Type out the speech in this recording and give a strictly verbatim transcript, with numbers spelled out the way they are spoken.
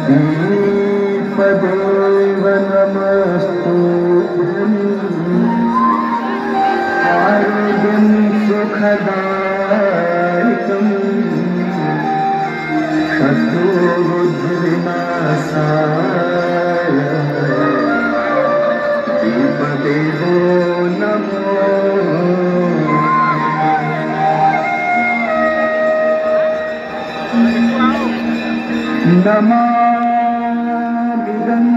दीपदेव नमस्तुभ्यं आरोग्यं सुखदायकं शत्रुबुद्धिविनाशाय दीपदेवो नमो नमामि गं